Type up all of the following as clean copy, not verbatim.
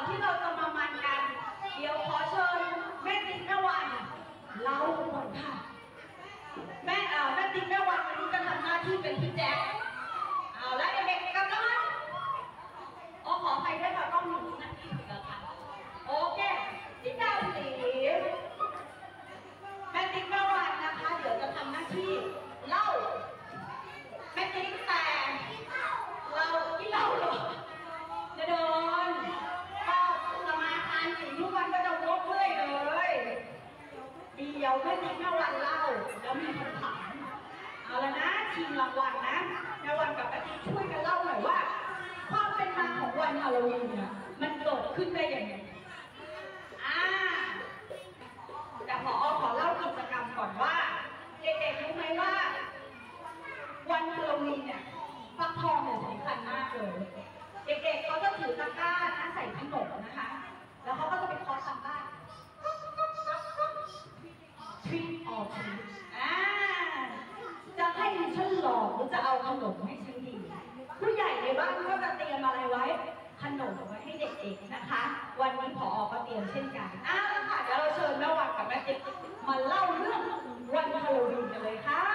ที่เราจะมามันกันเดี๋ยวขอเชิญแม่ติ๊กแม่วันเล่าก่อนค่ะแม่ติ๊กแม่วันวันนี้จะทำหน้าที่เป็นพี่แจ๊คเอาแล้วเด็กๆกำลังขออภัยด้วยค่ะต้องหนูนะแล้วค่ะโอเคพี่ดาวสีแม่ติ๊กแม่วันนะคะเดี๋ยวจะทำหน้าที่เล่าแม่ติ๊กแต่เราที่เล่าหรอจะเดินก็สมาทานถึงทุกวันก็จะวกเรื่อยเลยเดี๋ยวแม่ติ๊กแม่วันเล่าแล้วมีคำถามเอาละนะชิงรางวัลนะแม่วันกับแม่ติ๊กช่วยกันเล่าหน่อยว่าความเป็นมาของวันฮาโลวีนเนี่ยมันเกิดขึ้นได้ยังไงแต่ขอเล่ากิจกรรมก่อนว่าเด็กๆรู้ไหมว่าวันฮาโลวีนเนี่ยฟักทองเนี่ยสำคัญมากเลยเด็กๆเขาจะถือตะกร้านะใส่ขนมนะคะแล้วเขาก็จะไปเคาะซัมบ้าtreat or treat จะให้ฉันหลอกหรือจะเอาขนมให้ฉันดีผู้ใหญ่ในบ้านก็จะเตรียมอะไรไว้ขนมไว้ให้เด็กๆนะคะวันนี้ผอ.ก็เตรียมเช่นกันค่ะเดี๋ยวเราเชิญแม่วันกับแม่ติ๊กมาเล่าเรื่องวันฮาโลวีนกันเลยค่ะ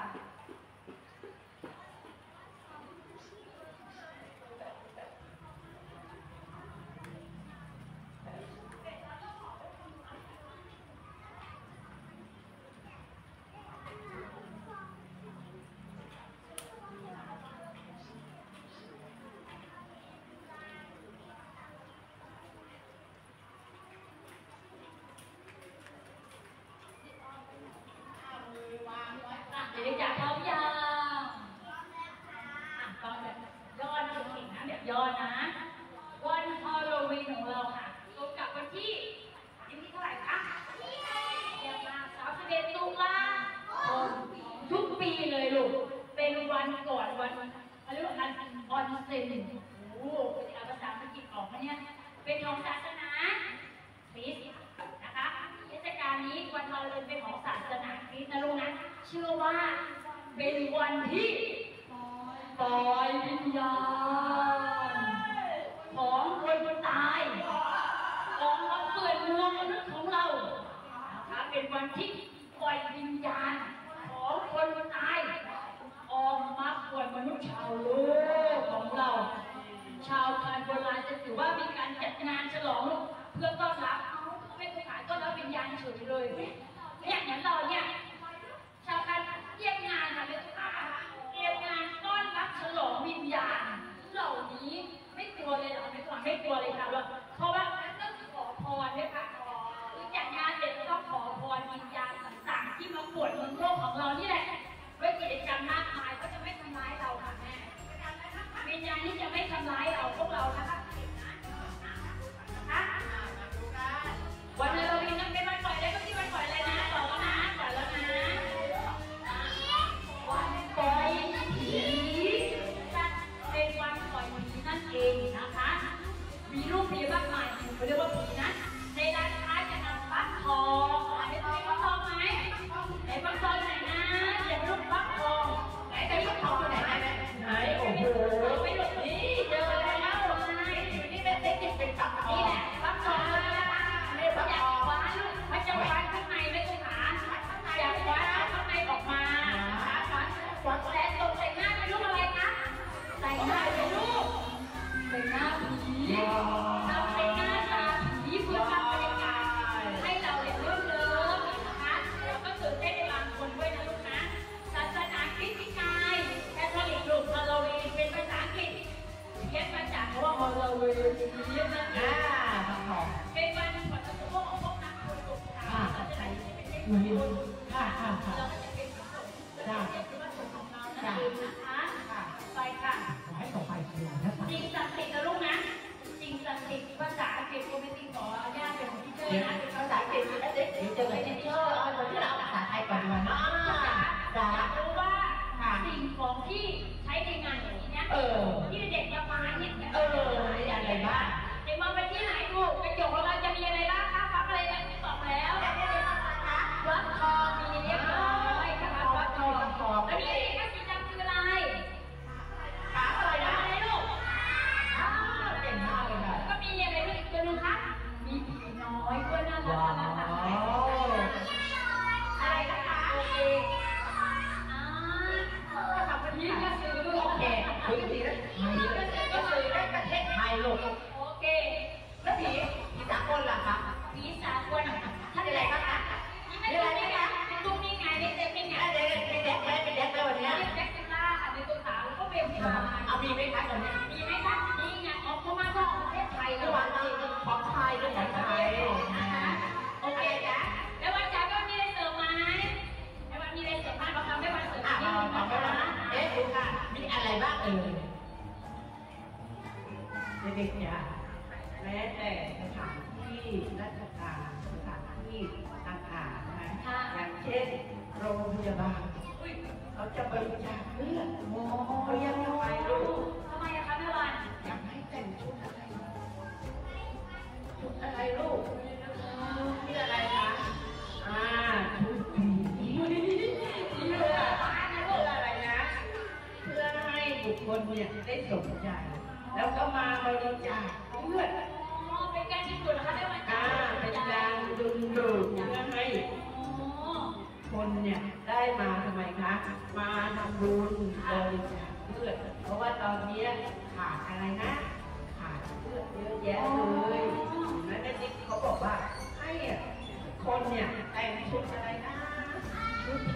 เด็กๆอยากพร้อมยังตอนแบบย้อนเก่งๆนะแบบย้อนนะวันฮาโลวีนของเราค่ะตรงกับวันที่เท่าไหร่คะ31 ตุลาคมทุกปีเลยลูกเป็นวันก่อนวันเขาเรียกว่าวันออนเซนโอ้โหเป็นภาษาอังกฤษออกมาเนี่ยเป็นของศาสนาคริสต์นะคะเทศกาลนี้วันฮาโลวีนเป็นของศาสนาคริสต์นะลูกนะเชื่อว่าเป็นวันที่ปล่อยวิญญาณของคนตายของมาเปื่อนเมืองมนุษย์ของเรานะคะเป็นวันที่ปล่อยวิญญาณของคนตายออกมาปล่อยมนุษย์ชาวโลกของเราชาวไทยโบราณจะถือว่ามีการจัดงานฉลองเพื่อต้อนรับไม่เคยขายต้อนรับวิญญาณเฉยเลยอย่างนั้นเราเนี่ยชาวไทยเรียกงานค่ะเป็นขาเรียกงานต้อนรับฉลองวิญญาณเหล่านี้ไม่กลัวเลยหรอไม่กลัวเลยค่ะเพราะว่าต้องขอพรด้วยค่ะจัดงานเด็กต้องขอพรวิญญาณต่างๆที่มาปวดบนโลกของเรานี่แหละด้วยกิจกรรมมากมายก็จะไม่ทำร้ายเราค่ะแม่วิญญาณนี้จะไม่ทำร้ายเราพวกเรานะคะวันฮาโลวีนนั้นเป็นวันปล่อยอะไรก็ที่วันปล่อยอะไรนะต่อแล้วนะวันปล่อยผีเป็นวันปล่อยผีนั่นเองนะคะมีรูปผีมากมายเขาเรียกว่าผีนะในร้านค้าจะนำฟักทองเห็นฟักทองไหมไหนฟักทองไหนนะอย่ารูปฟักทองไหนจะฟักทองไหนโอ้โหไม่หลุดนี่เจอแล้วอยู่นี่เป็นติ๊กเป็นตับนี่แหละฟักทองอยากคว้าลูกมันจะคว้าข้างในไม่ต้องหาอยากคว้าข้างในออกมาแต่ตกแต่งหน้าเป็นรูปอะไรคะแต่งหน้าเป็นรูปเป็นหน้าผีทำเป็นหน้าตาผีเพื่อทำบรรยากาศให้เราเห็นเรื่องนะคะแล้วก็ตื่นเต้นบางคนด้วยนะลูกนะศาสนาคริสต์ที่ไทยแคทอลิกลูกฮาโลวีนเป็นภาษาอังกฤษเขียนมาจากคำว่าฮาโลวีนเรียกนั่นเองเป็นวันขวัญพวกนักบุญเราจะใช้เป็นเด็กบุญเราก็จะเป็นผู้ชมจะเป็นวัตถุของเรานั่นเองนะคะไปค่ะจริงศักดิ์สิทธิ์นะลูกนะจริงศักดิ์สิทธิ์ภาษาอังกฤษก็ไม่จริงขออนุญาตเป็นของพี่เจ้นะเป็นภาษาอังกฤษเด็กๆจะเลยที่เอาที่เราภาษาไทยก่อนดีกว่าเนาะอยากรู้ว่าสิ่งของที่ใช้ในงานอย่างนี้เนี่ยที่เด็กจะมาเนี่ยอะไรบ้างเด็กมาไปที่ไหนลูกกระจกของเราจะมีอะไรบ้างคะฟักอะไรที่ตอบแล้วฟักทองเด็กๆเนี่ยแม้แต่สถานที่ราชการสถานที่ต่างๆนะอย่างเช่นโรงพยาบาลเขาจะบริจาคเลือดเขายังทำไมลูกทำไมอะคะแม่วันอยากให้แต่งชุดอะไรชุดอะไรลูกชุดอะไรคะชุดผีเพื่ออะไรนะเพื่อให้บุคคลเนี่ยได้สนใจแล้วก็มาบริจาคเลือดเป็นการดึงดูดนะคะแม่วันเป็นการดึงดูดเพื่อให้คนเนี่ยได้มาทำไมคะมาทำบุญบริจาคเลือดเพราะว่าตอนนี้ขาดอะไรนะขาดเลือดเยอะแยะเลยแล้วในนี้เขาบอกว่าให้คนเนี่ยแต่งชุดอะไรนะชุด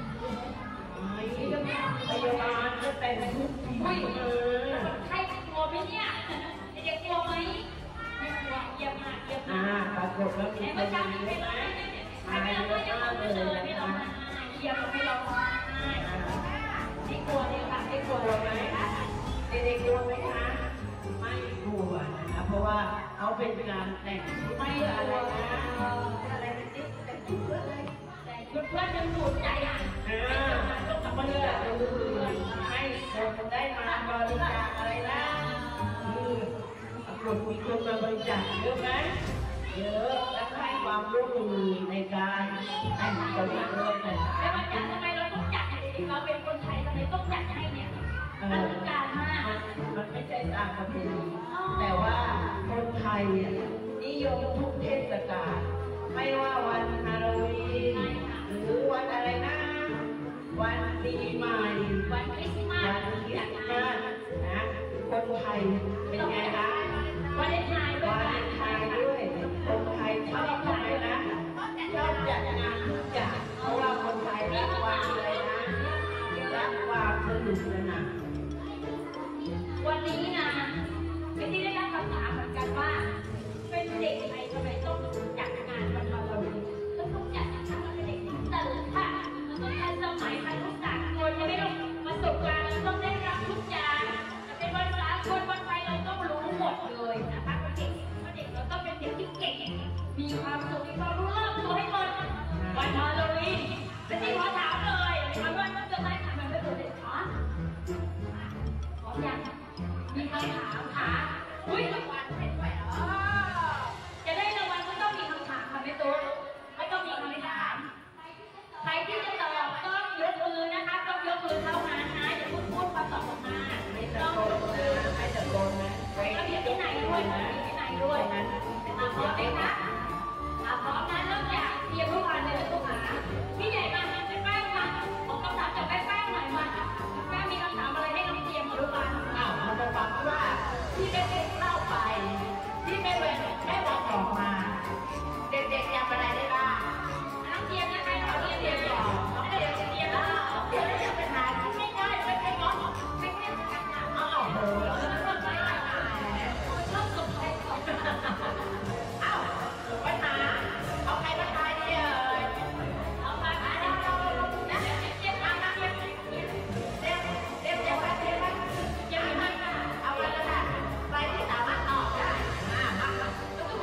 พยาบาลก็แต่งชุดผีใครกลัวไหมเนี่ยเด็กกลัวไหมไม่กลัวเยี่ยมมากเยี่ยมมากปรากฏว่ามีคนนี้ไหมไม่ร้องไม่ร้องเลยไม่ร้องเยี่ยมไม่ร้องไม่กลัวเลยค่ะไม่กลัวไหมเด็กๆกลัวไหมคะไม่กลัวนะคะเพราะว่าเขาเป็นการแต่งชุดไม่กลัวอะไรนะจิ๊บแต่งชุดเพื่ออะไรแต่ชุดเพื่อดึงดูดใจต้องทำเพื่อให้คนได้มาบริจาคอะไรนะมีคนมาบริจาคเยอะไหมเยอะและให้ความร่วมมือในการแต่งตัวด้วยนะแต่วันจันทร์ทำไมเราต้องจัดเราเป็นคนไทยทำไมต้องจัดให้เนี่ยอลังการมากมันไม่ใช่ตามประเพณีแต่ว่าคนไทยนิยมทุกเทศกาลไม่ว่าวันฮาโลวีนหรือวันอะไรนะวันปีใหม่วันคริสต์มาสนะคนไทยเป็นไงคะวันเลนไทน์ด้วยคนไทยชอบทำไมนะชอบจัดงานทุกอย่างเพราะว่าคนไทยรักความอะไรนะรักความสนุกสนานวันนี้นะเป็นที่ได้รับคำถามเหมือนกันว่าเป็นเด็กไทยทำไมต้องจัดงานวันฮาโลวีนต้องจัดงานวันเด็กตื่นค่ะต้องทันสมัยทันทุกอย่างคนยังไม่ต้องประสบการณ์เราต้องได้รับทุกอย่างจะเป็นวันสากลวันไทยเราต้องรู้หมดเลยนะคะเด็กเราต้องเป็นเด็กที่เก่งมีความสุขมีความรู้รอบตัวให้หมดวันฮาโลวีนเป็นที่ขอถามเลยวันวันต้องจะได้ทำมันไม่ถูกเลยขออย่างมีคำถามค่ะอุ้ยรางวัลเป็นไหวจะได้รางวัลก็ต้องมีคำถามค่ะแม่ตุ๊กไม่ต้องมีคำถามใครที่จะตอบต้องยกมือนะคะต้องยกมือเท่านั้นนะอย่าพูดมาตอบออกมาต้องยกมือให้ตะโกนนะแล้วมีที่ไหนด้วยมีที่ไหนด้วยพร้อมไหมคะพร้อมนะเริ่มจากเตรียมทุกวันเลยทุกหาพี่ใหญ่มาเป็นแป้งมาของคำถามจากแป้งหน่อยมาแป้งมีคำถามอะไรให้น้องเตรียมมาทุกวันมันจะฟังว่าที่แม่เด็กเล่าไปที่แม่เด็กได้บอกออกมาเด็กๆจำอะไรได้บ้างน้องเตรียมนะคะน้องเตรียมก่อนน้องเตรียมจะเป็นหาที่ไม่ได้ไม่ใช่ก้อนไม่ใช่การถามโอ้โหชอบสงสัยก่อนปัญหาเอาใครมาทายดีเอามาทายเรานะเจ็บมาเจ็บเอาวันละค่ะใครที่สามารถตอบได้มา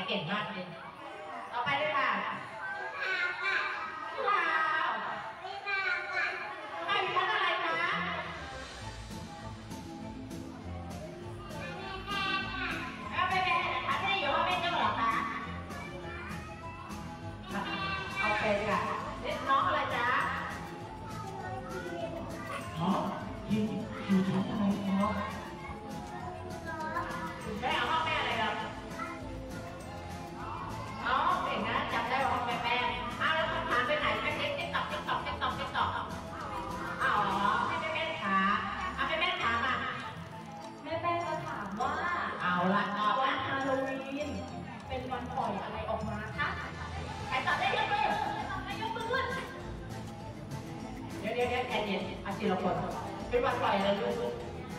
เก่งมากเลยต่อไปเลยค่ะว้าวไม่มีชั้นอะไรคะเอาไปแม่นะคะไม่ได้อยู่ห้องแม่เจ้าหรอคะโอเคค่ะเล่นน้องอะไรจ๊ะอ๋ออยู่ชั้นอะไรครับแม่เอาห้องแม่อะไรครับอ๋อเก่งนะจำได้ว่าห้องแม่อ้าวแล้วคุณผ่านไปไหนแม่ติ๊กตอกอ้าวแม่ถามเอาแม่ถามอ่ะแม่แป้งมาถามว่าเอาละตอบวันฮาโลวีนเป็นวันปล่อยอะไรออกมาคะใครตอบได้ยกมือขึ้นเดี๋ยวแอนเย็นอาชีพละคนเป็นวันปล่อยเลยลูก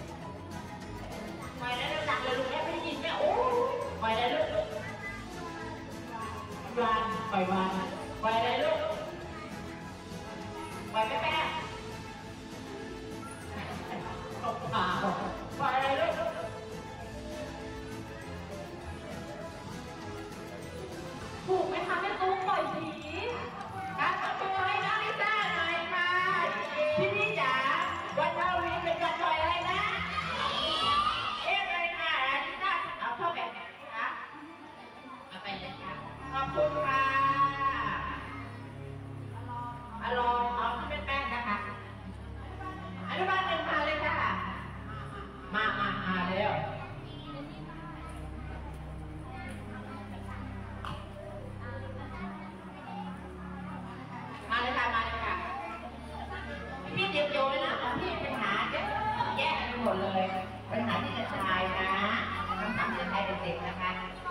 ปล่อยแล้วดังเลยลูกแม่ไม่ได้ยินแม่โอ้ปล่อยแล้วลูกวันปล่อยอะไรลูกปล่อยแม่ตบปากปล่อยอะไรลูกถูกไหมคะแม่ตุ๊กปล่อยผีการตบมือให้น้องลิซ่าหน่อยค่ะพี่จ๋าวันฮาโลวีนเป็นวันปล่อยอะไรนะอะไรค่ะลิซ่าเอาเข้าแบบไหนคะเอาไปเลยค่ะขอบคุณค่ะลองเอาที่เป็นแป้งนะคะอนุบาลหนึ่งมาเลยค่ะมาเร็วมาเลยค่ะพี่เตรียมโยนนะพี่ปัญหาแยกกันหมดเลยปัญหาที่จะชายนะคำถามจะชายเด็กๆนะคะ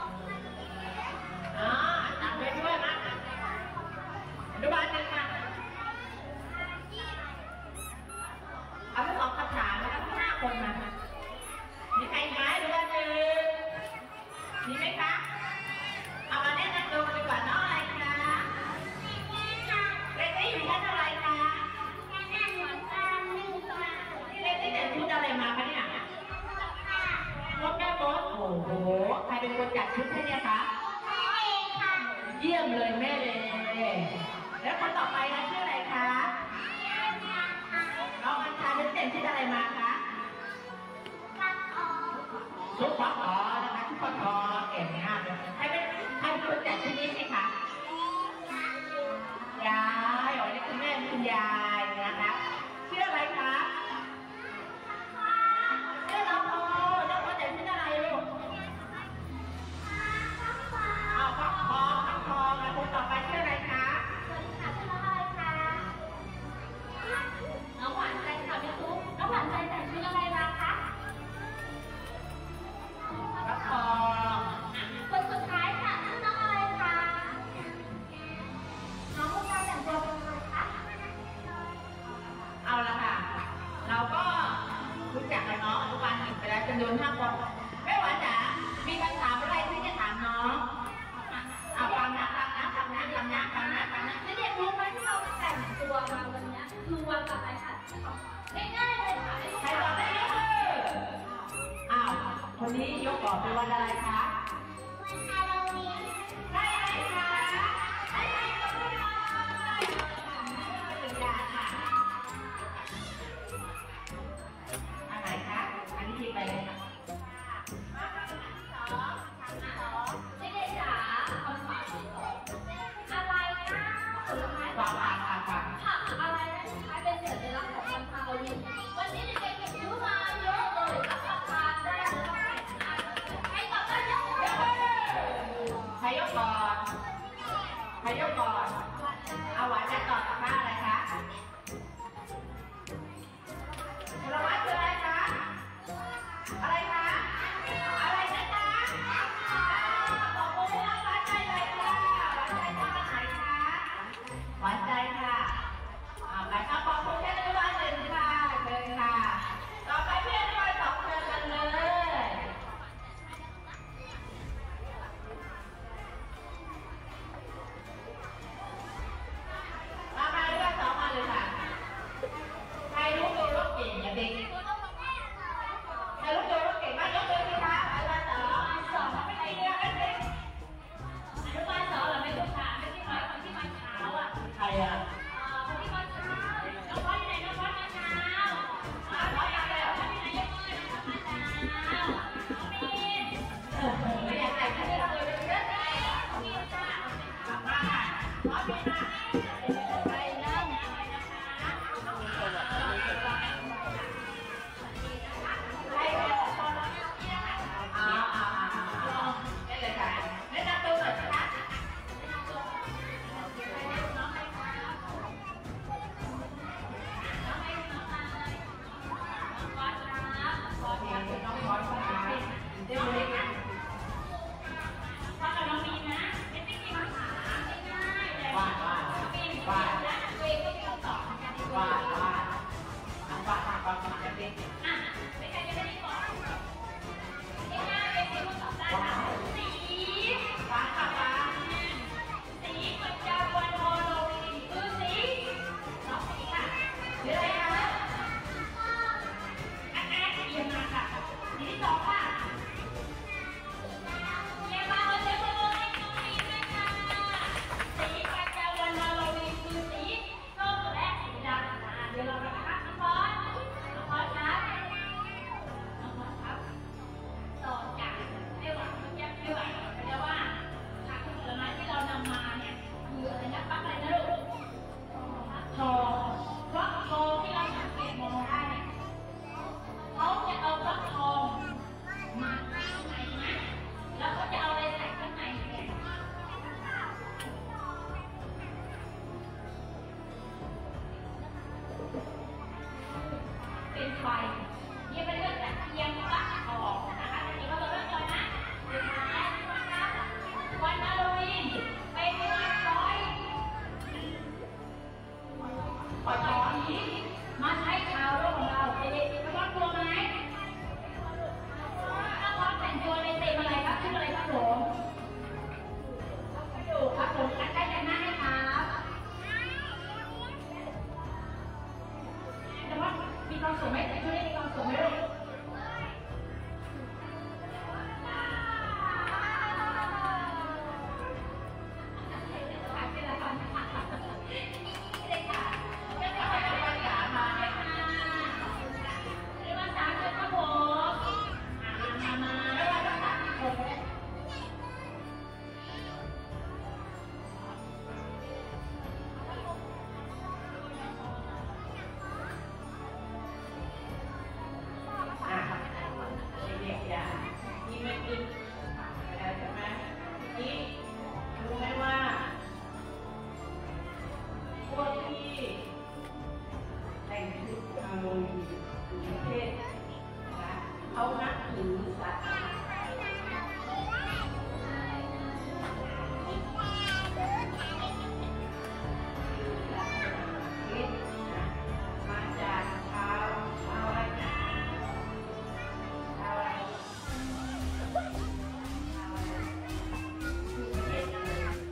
ตามไปด้วยนะอนุบาลหนึ่งค่ะเอาไป2คำถามแล้ว5 คนมามีใครไหมอนุบาลหนึ่งมีไหมคะเอามาแนะนำตัวกันดีกว่าน้องอะไรคะเล็กๆอยู่ชั้นอะไรคะเล็กๆแต่งชุดอะไรมาคะเนี่ยรถแม่บดโอ้โหใครเป็นคนจัดชุดให้เนี่ยคะเยี่ยมเลยแม่เลยแล้วคนต่อไปนะชื่ออะไรคะน้องอัญชาแต่งชุดอะไรมาคะชุดฟักทอนะคะชุดฟักทอเก่งมากเลยใครเป็นคนจัดชุดนี้ไหมคะยายอ๋อนี่คุณแม่คุณยายนะคะชื่ออะไรคะชื่อน้องโพแต่งชุดอะไรลูกเอาฟักทองแล้วคนต่อไปชื่ออะไรคะน้องหวานใจค่ะแม่ตุ๊กน้องหวานใจแต่งชุดอะไรมาคะฟักทองคนสุดท้ายค่ะชื่อน้องอะไรคะน้องพวกเราแต่งตัวเป็นอะไรคะเอาละค่ะเราก็รู้จักกับน้องอนุบาล1ไปแล้วจำนวน5 คนแม่หวานจ๋ามีคำถามอะไรที่จะถามน้องเอาฟังนะเด็กๆรู้ไหมที่เราแต่งตัวมาวันนี้คือวันอะไรคะง่ายๆเลยค่ะใครตอบได้ยกมืออ้าวคนนี้ยกก่อนเป็นวันอะไรคะวันฮาโลวีนได้อะไรคะได้ก็ไม่ได้เป็นยาค่ะอะไรคะอันนี้ทีไปเลยค่ะเด็กๆจ๋าคำถามที่2อะไรนะผลไม้ผักอะไรนะที่ใช้เป็นสัญลักษณ์ของวันฮาโลวีนวันนี้เด็กๆเก็บซื้อมาเยอะเลยรับประทานได้เลยใครตอบได้ยกมือใครยกก่อนเอาหวานจะตอบกับอะไรคะผลไม้คืออะไรคะอะไรคะอะไรนะคะบอกมือให้หวานใจเลยค่ะหวานใจค่ะไปค่ะขอบคุณแค่อนุบาล1ค่ะเชิญค่ะต่อไปเพื่อนอนุบาล2เชิญกันเลยมาอนุบาล2มาเลยค่ะใครรู้ตัวรถเก่งอย่าเด็กใครรู้ตัวรถเก่งอนภาษาเด็กเล็กนะว่ากับน้องมีนะไม่มีคำถามง่ายๆแต่ว่ามีและตัวเองก็มีคำตอบกันทำความคิดเด็กอ่ะไม่ใครจะได้ก่อนง่ายๆเป็นคำตอบได้สีฟ้าสีปัญจวัณโนโลวีคือสีน้องสีค่ะหรืออะไรคะอันแรกเอียงมาค่ะสีที่สองค่ะเอียงมาเลยให้น้องสีด้วยค่ะสีปัญจวัณโนโลวีคือสีส้มและสีดำเดี๋ยวเราจะพักน้ำร้อนครับต่อจากไม่หวังไม่ไหวเพราะว่าผักผลไม้ที่เรานำมาเนี่ยคืออะไรนะปักอะไรนะลูกทองฟักทองที่เราสังเกตมองได้เนี่ยเขาจะเอาฟักทองมาใส่ข้างในนะแล้วเขาจะเอาอะไรใส่ข้างในเนี่ยเป็นไฟนี่เป็นเรื่องจากเทียมฟักทองนะคะทีนี้เราเริ่มก่อนนะสุดท้ายนะคะวันฮาโลวีนเป็นวันลอยผีมาใช้ชาวโลกของเราเด็กๆระวังตัวไหมถ้าพร้อมแต่งตัวในเต็มอะไรครับชื่ออะไรครับผมดูครับผมกันได้กันหน้าให้ครับแต่ว่ามีความสุขไหมแต่ช่วยได้มีความสุขไหมลูกเด็กๆอย่านี่ไม่กินแล้วใช่ไหมนี่รู้ไหมว่าพวกที่แต่งชุดฮาโลวีนอยู่ประเทศนะเขานับถือศาสนามาจากชาวอะไรนะชาวอะไรประเทศอะไร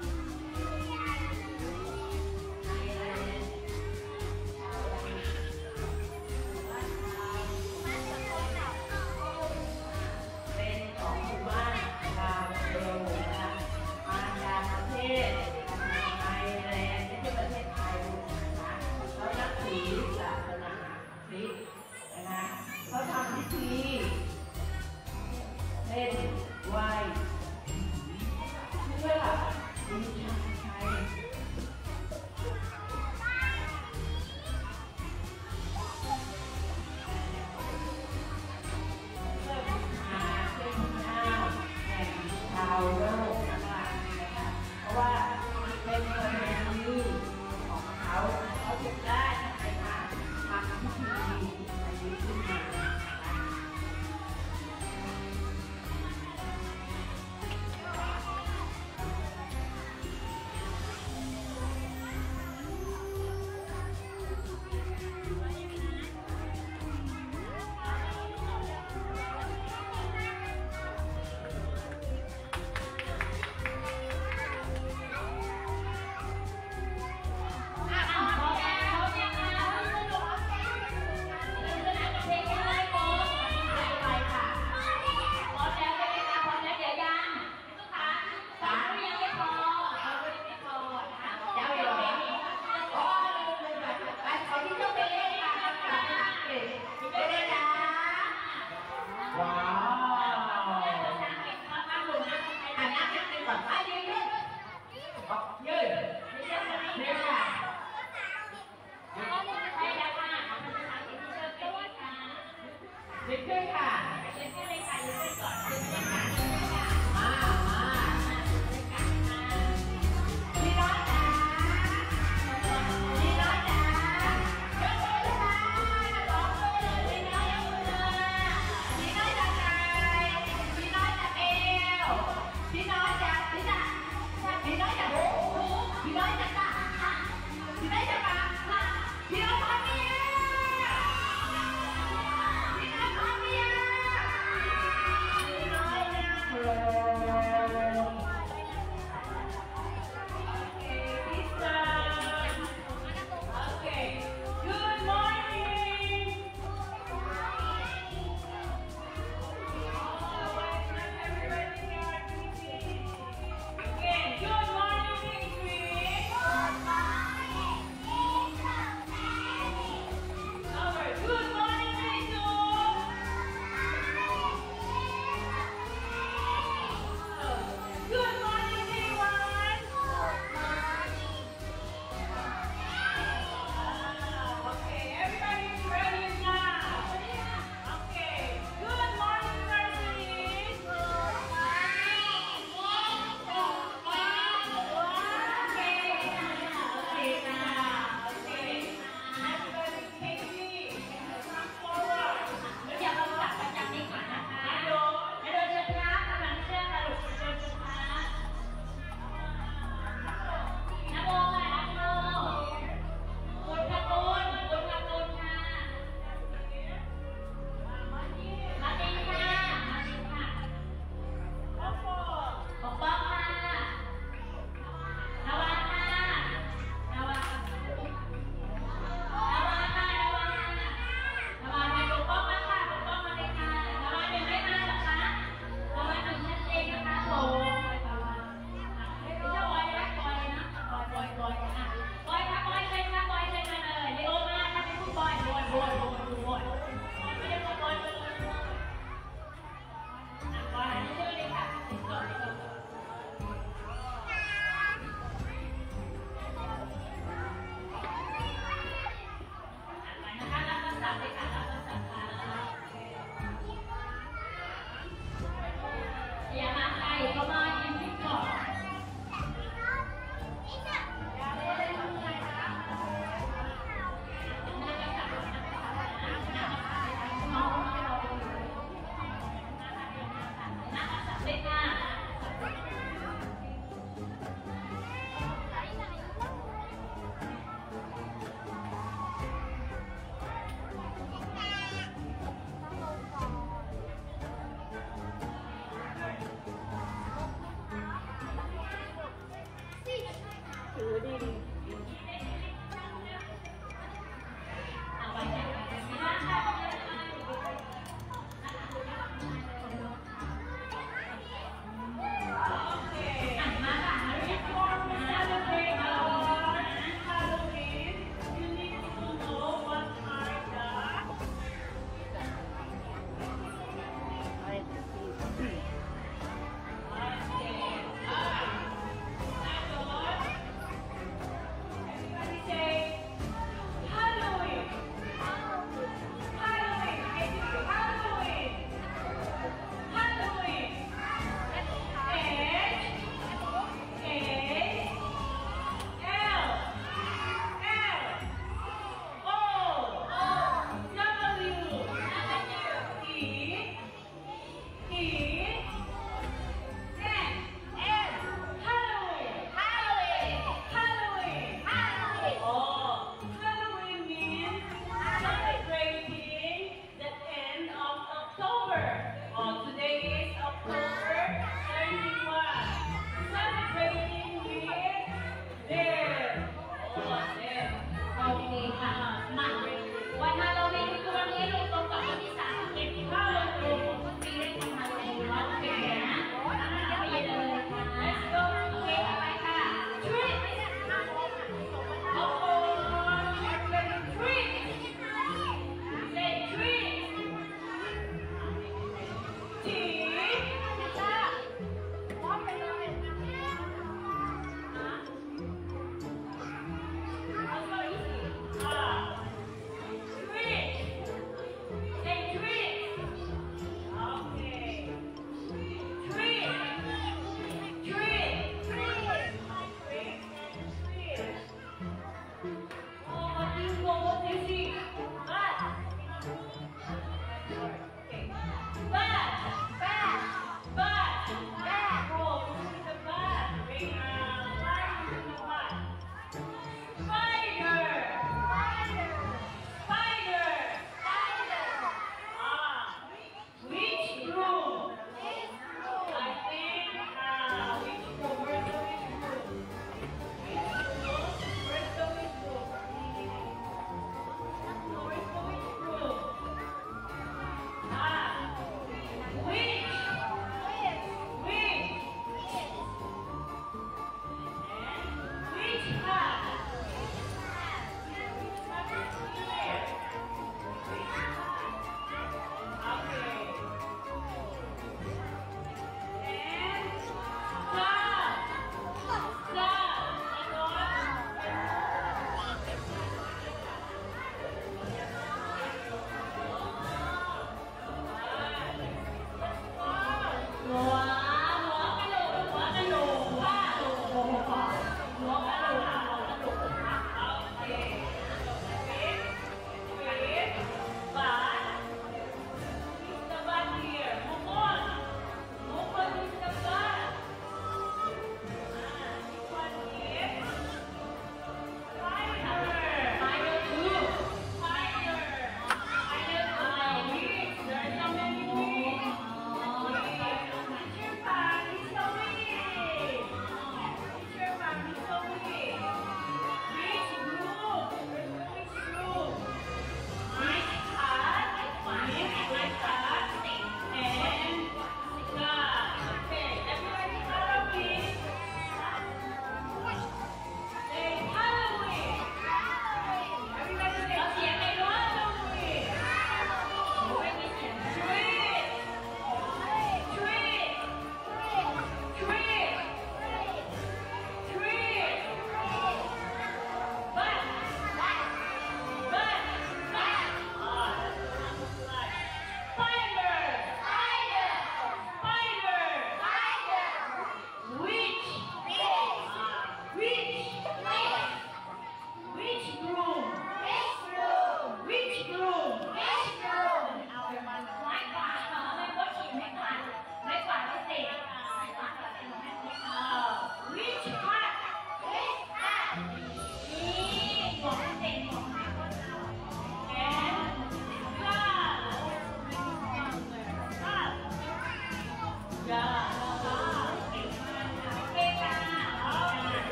เป็นของหมู่บ้านชาวเอลนะมาจากประเทศไทยแลนด์ที่ประเทศไทยนะคะเขานับถือศาสนาคริสต์นะคะเขาทำพิธีเล่นไหว้เพื่อบูชาชัยชาวโลกนะคะเพราะว่าเป็นประเพณีของเขาถึงได้นะคะทำพิธีอันนี้ขึ้นมา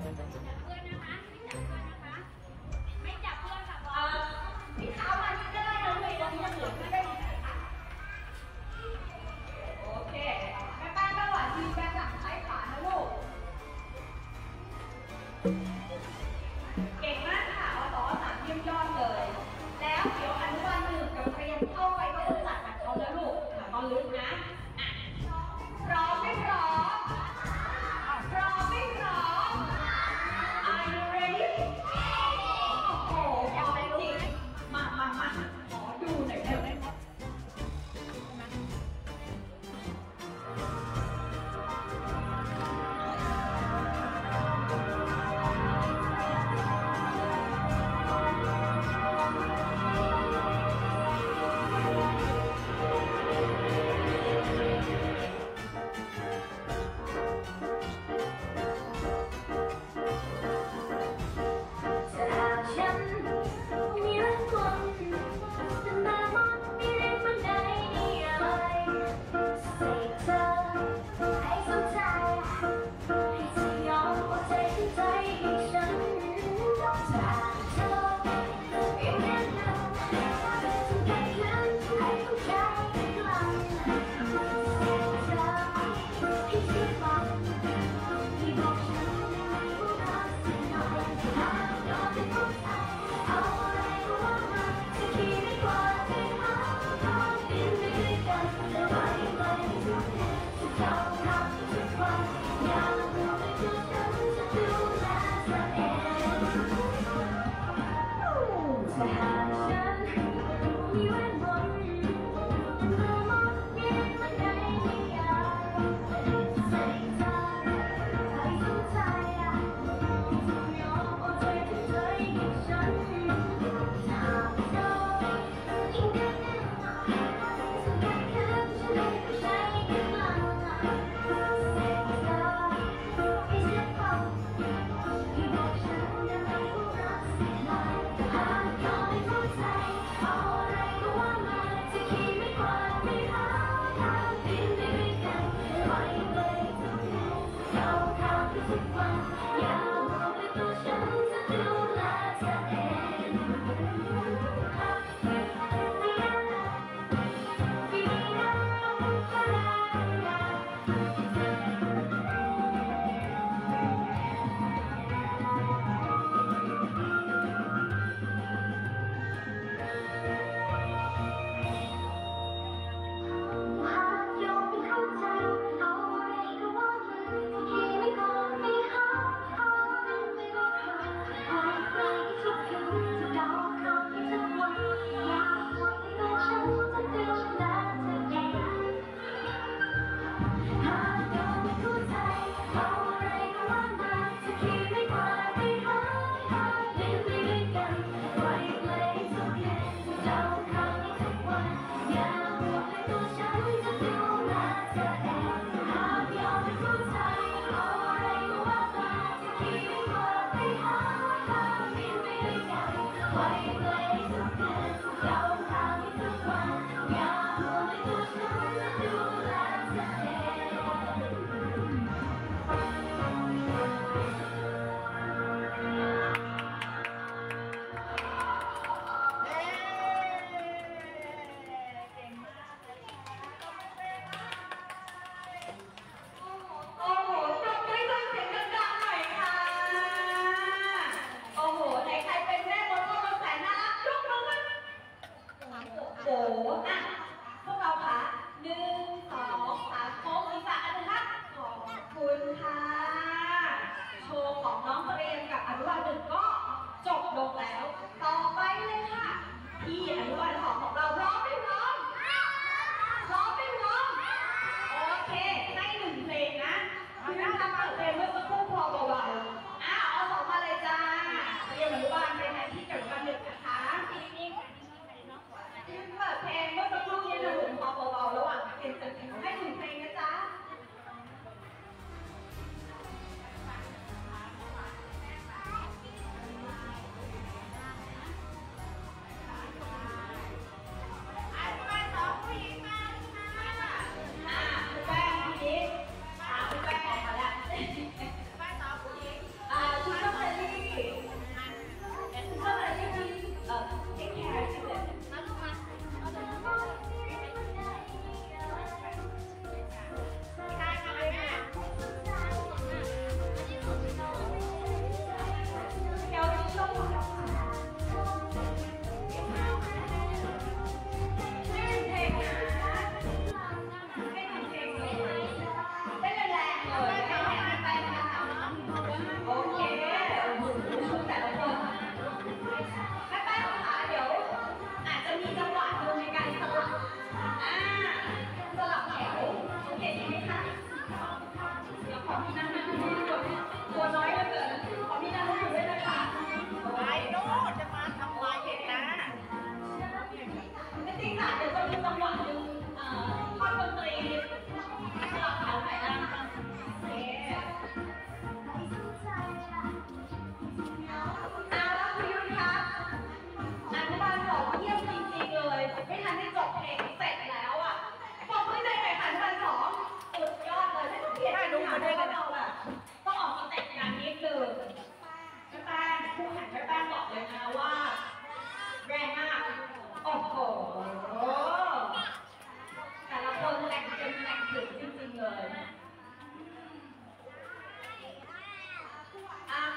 เพื่อนนะคะไม่จับเพื่อนค่ะพี่ขาวมาที่ได้เลยตรงนี้ยังเหลือไม่ได้ค่ะโอเคแม่แป้งก็หวานทีแป้งหลังซ้ายขวานะลูกเก่งมากค่ะอ.3 เยี่ยมยอดเลยแล้วเดี๋ยวอนุบาล 1กับเรียนเข้าไปก็จะจัดแบบเขาแล้วลูกตอนลึกนะพร้อมไม่พร้อมพร้อมไม่พร้อม Are you ready โอ้โหพร้อมจริงมาขอดูหน่อยได้ไหมเอาอะไรก็ว่ามันที่ไม่พอไม่หา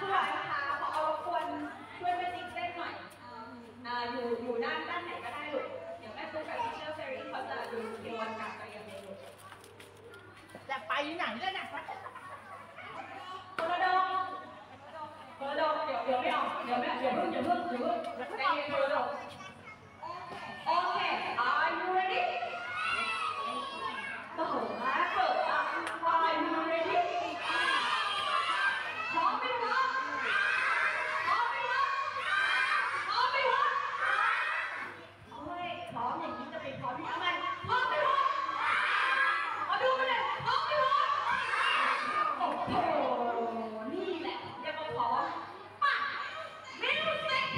คุณหวานคะขอเอารบกวนช่วยแม่ติ๊กเต้นหน่อยอยู่ด้านไหนก็ได้ลูกเดี๋ยวแม่ตุ๊กกับพี่เชอร์เฟรรี่เขาจะดูเทวันกับตัวอย่างเลยลูกจะไปไหนแล้วนะโคโรโดเดี๋ยวไม่ออกเดี๋ยวเพิ่งใจเย็นโคโรโดโอเค are you ready โอ้โหมาเปิดอ่ะ are you ready พร้อมไหมคะพร้อมไหมคะพร้อมไหมคะโอ้ยพร้อมอย่างนี้จะไปพร้อมที่อะไรพร้อมไหมคะมาดูกันเลยพร้อมไหมคะโอ้โหนี่แหละเรียกว่าพร้อมมามิวสิก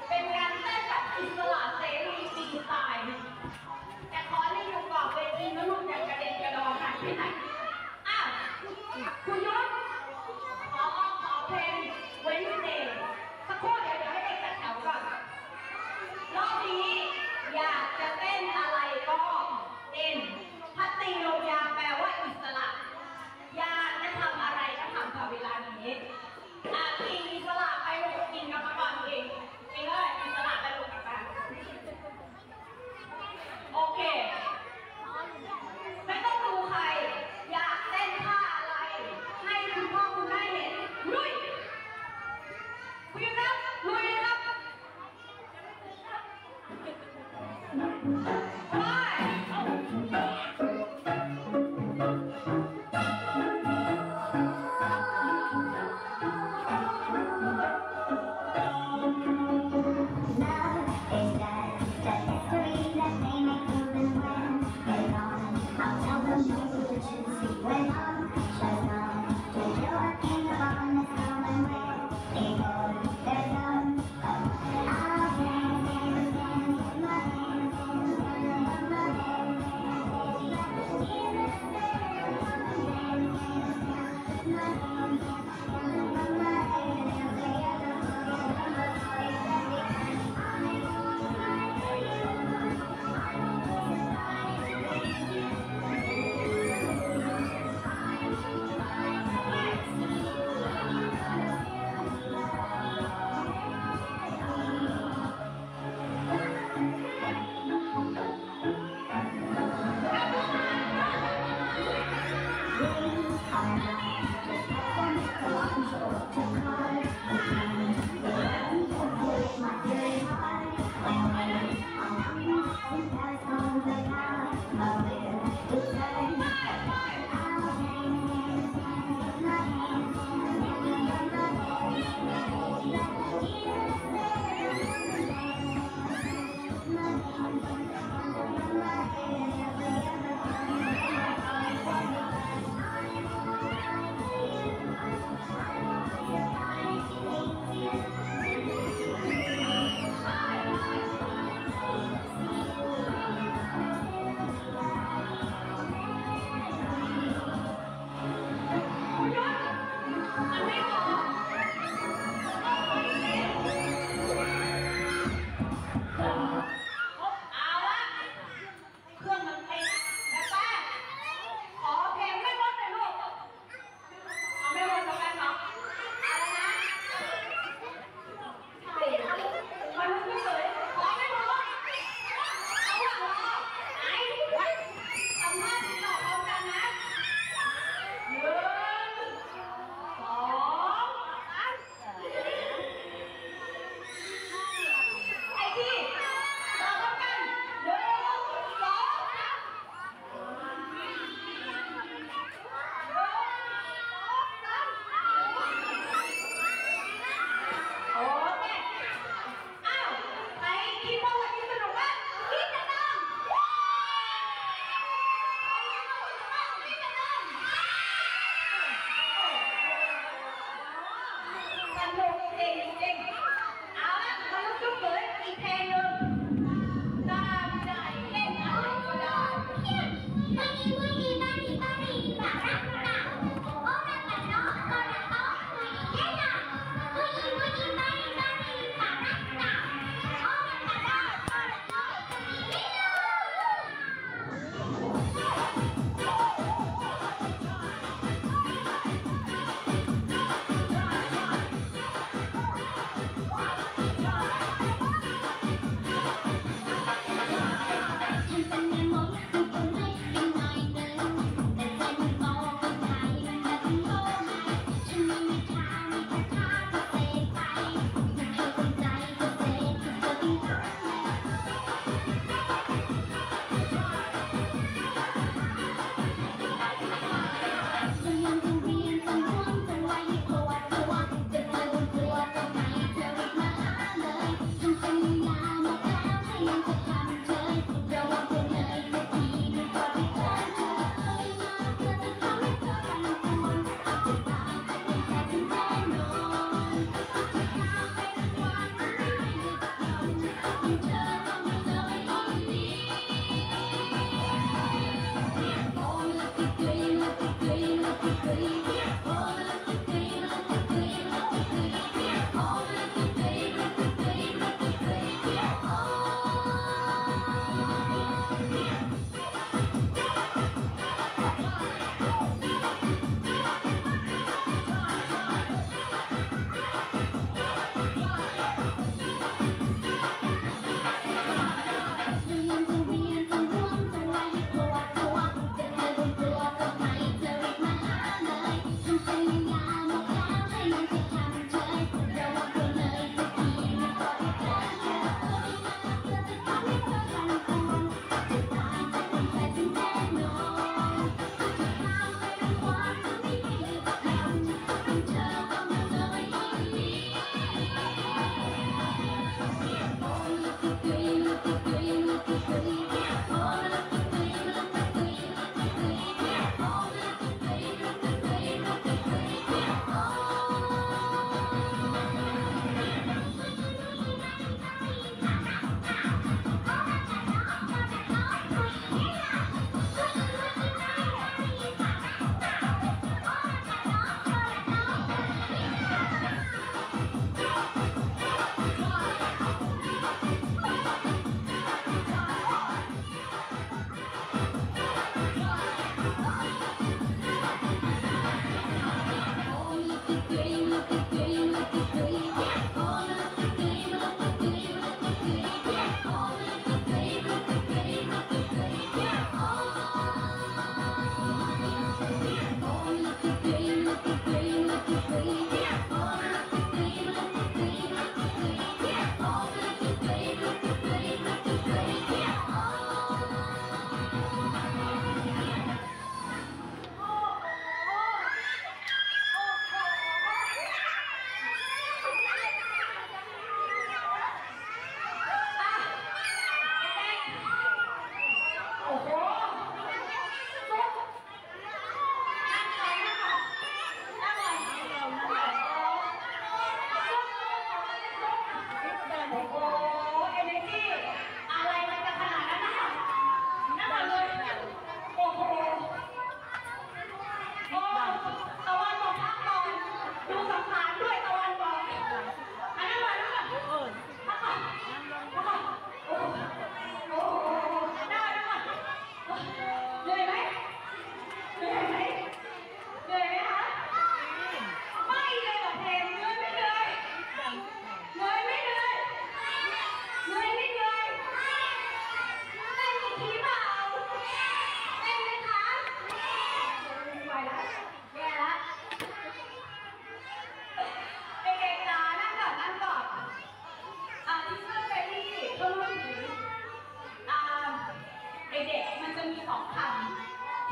เป็นการเต้นแบบอิสระเสรีฟรีสไตล์แต่ขอให้อยู่กรอบเวทีนะลูกอย่ากระเด็นกระดอนหายไปไหนอ้าวคุณยศขอเพลงเว้นเดย์สักครู่เดี๋ยวให้เด็กจัดแถวก่อนรอบนี้อยากจะเต้นอะไรก็เต้นพัตตีลงยาแปลว่าอิสระอยากจะทำอะไรก็ทำกับเวลานี้กินอิสระไปลูกกินกับมาก่อนเองเลยอิสระไปลูกกับมาโอเคไม่ต้องดูใครอยากเต้นท่าอะไรให้คุณพ่อคุณแม่เห็นลุยคุยครับลุยครับไป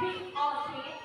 trick or treat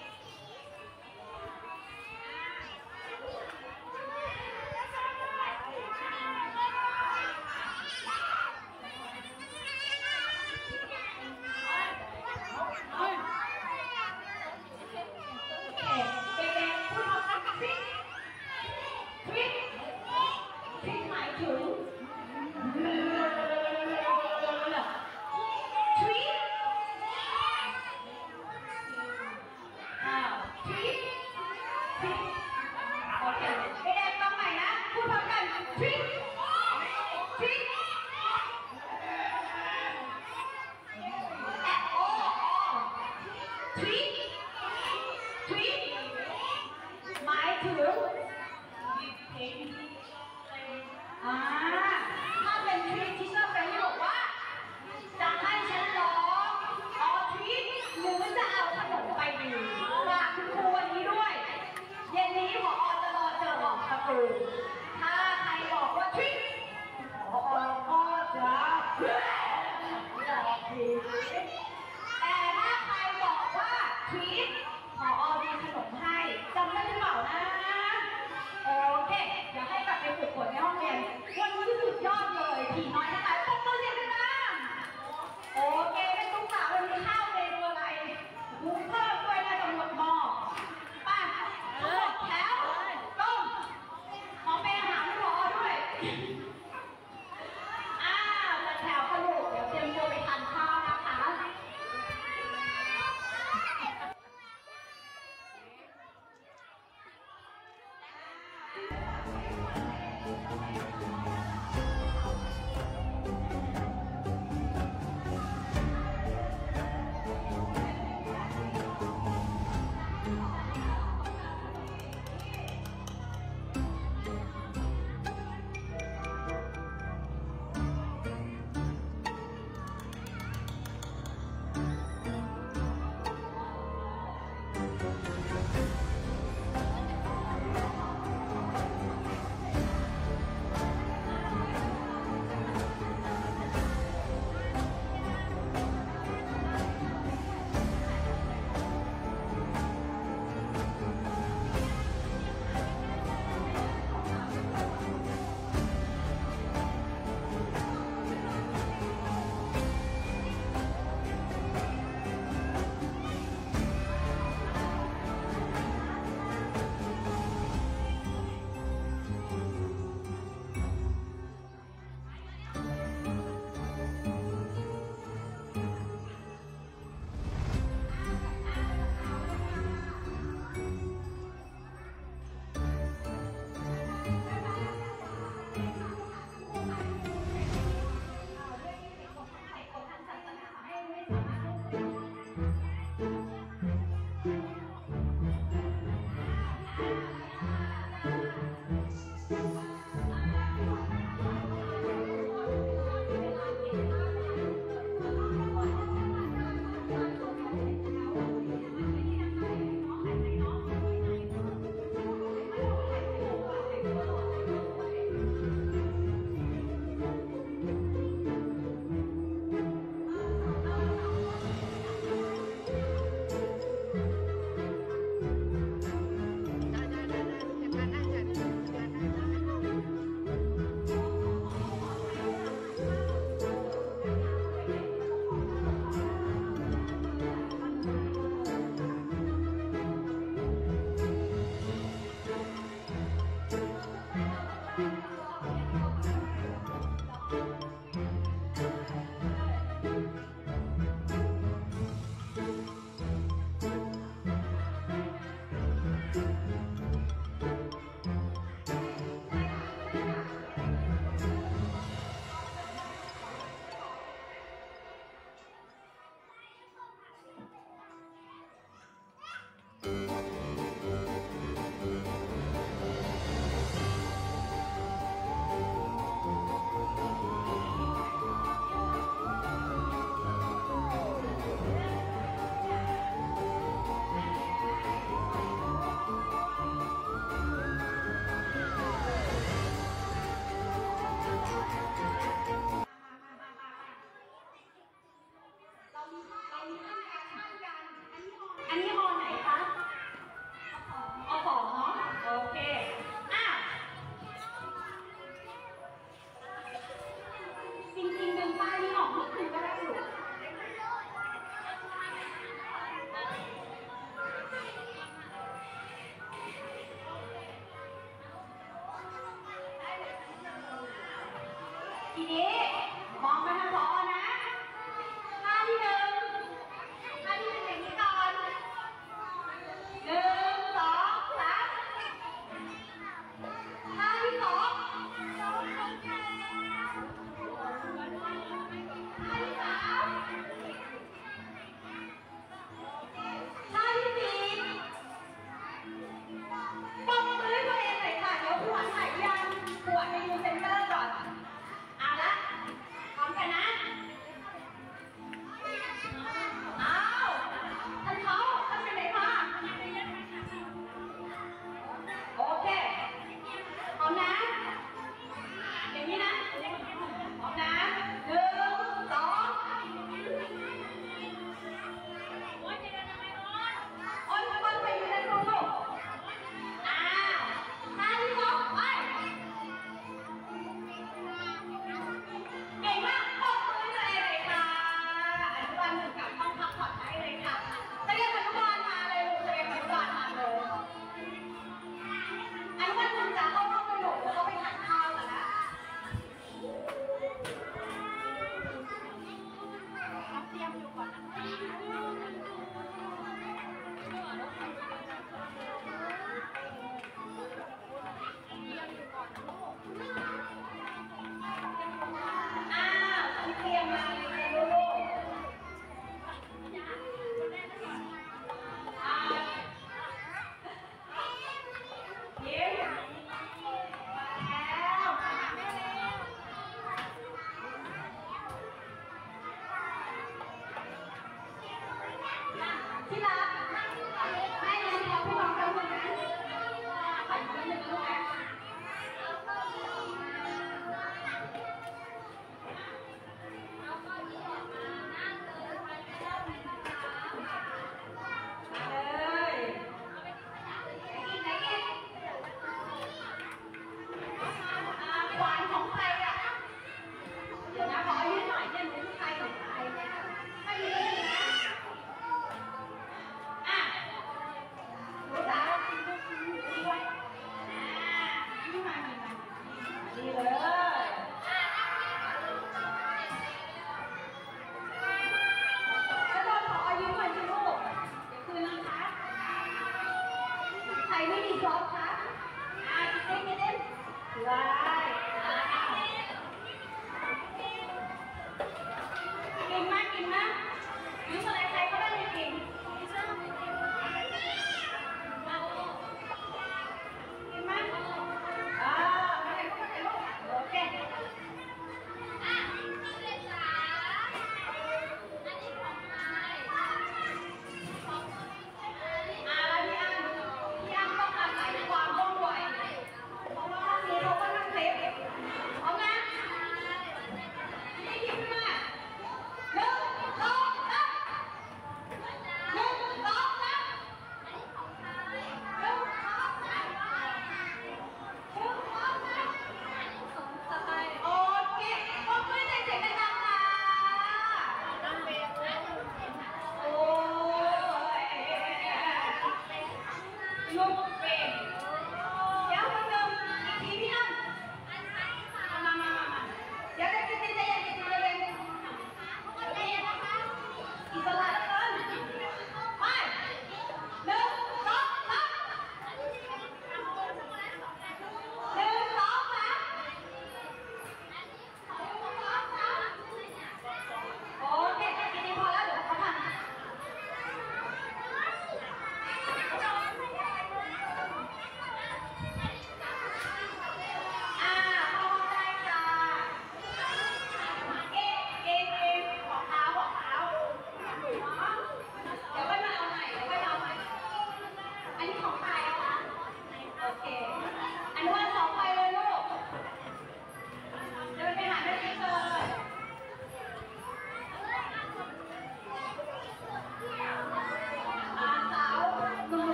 ถ้าเป็นทริคที่เชอร์เฟรนนี่บอกว่าจะให้ฉันร้องเอาทริคหรือจะเอาขนมไปดื่มฝากคุณครูวันนี้ด้วยเย็นนี้ผอ.จะรอเจอออกประตูถ้าใครบอกว่าทริคผอ.ก็จะบอกทีแต่ถ้าใครบอกว่าทริคผอ.มีขนมให้จำได้หรือเปล่านะโอเคเดี๋ยวให้กลับไปฝึกฝนในห้องเรียนวันนี้สุดยอดเลยผีน้อยนะคะปรบมือเสียงดังโอเคไม่ต้องถามวันนี้ข้าวเมนูอะไรหุงเพิ่มด้วยนะจำนวนหม้อป่ะทั้งหมดแล้วต้มขอเป็นอาหารให้ผอ.ด้วยจัดแถวค่ะลูกเดี๋ยวเตรียมตัวไปทานข้าวนะคะนี้มองไปทางผอนะท่าที่หนึ่งอย่างนี้ก่อน1 2 3ท่าที่2ท่าที่3ท่าที่4ปมมือให้ตัวเองหน่อยค่ะเดี๋ยวขวดถ่ายยังขวดไปดูเซ็นเตอร์ก่อนเอาละพร้อมกันนะอ้าวท่านไปไหนมาโอเคพร้อมนะอย่างนี้นะพร้อมนะ1 2อ้นไปอยู่ในกลุ่มลูกอ้าวท่าที่2ไปเก่งมากปรบมือให้ตัวเองเลยค่ะอนุบาล1กลับห้องพักผ่อนได้เลยค่ะเตรียมอนุบาลมาเลยลูกเตรียมอนุบาลมาเลยอนุบาล1จะเข้าห้องไปลูกแล้วก็ไปทานข้าวกันนะเตรียมอยู่ก่อนนะอ้าวที่เตรียมมาเลยลูกยิ้มแล้วที่รักแม่ยังขอพี่น้องกันคนนั้นขออีกนิดนึงลูกนะ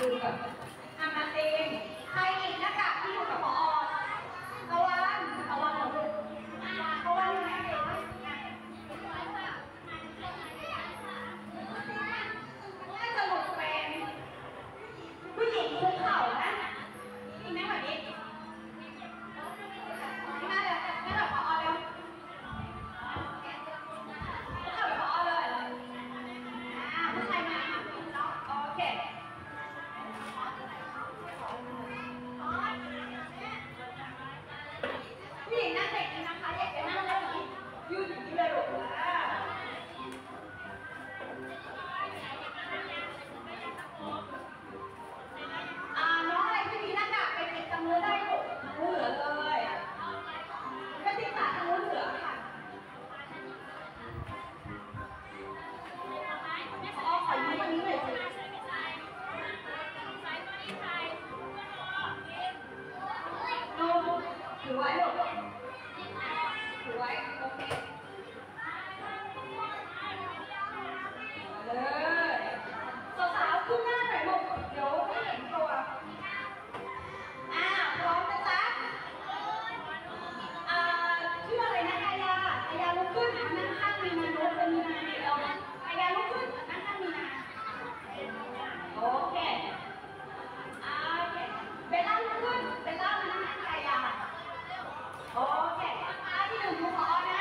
ดูก่อนมาเองใครอีกหน้ากากที่อยู่กับผอตะวันเหรอลูกตะวันอยู่ไหนน่าจะหลุดเป็นผู้หญิงคุกเข่านะมีไหมแบบนี้น่าจะแบบผอเร็วคุกเข่าแบบผอเลยผู้ชายมาโอเคผู้หญิงนั่งเด็กนี้นะคะอยากจะนั่งแล้วนี้ยืดอย่างนี้เลยลูกน้องอะไรที่มีหน้ากากไปเก็บตรงนู้นได้ลูกเหลือเลยกระติกตาตรงนู้นเหลือค่ะขอยืมวันนี้หน่อยสิดูถือไว้ลูกถือไว้โอเคเลยสาวๆขึ้นหน้าหน่อยลูกเดี๋ยวไม่เห็นตัวพร้อมนะจ๊ะชื่ออะไรนะกายาลุกขึ้นนั่งข้างมีนาโน้ตเป็นมีนาเดียวกายาลุกขึ้นนั่งข้างมีนาโอเคเบลล่าลุกขึ้นเบลล่ามานั่งข้างกายาโอเคที่หนึ่งดูพอนะ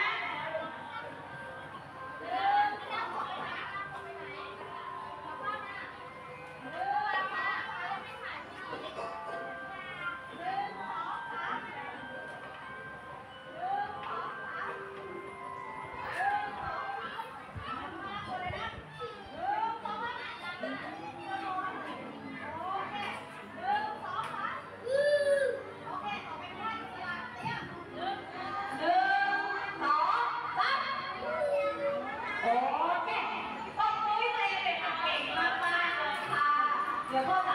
เดี๋ยวพ่อจะ